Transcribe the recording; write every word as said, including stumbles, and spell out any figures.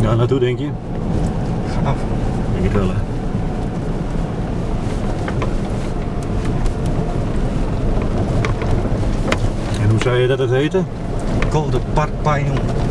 daar naartoe, denk je? Gaaf. Denk het wel, hè. En hoe zei je dat het heette? Col de Parpaillon.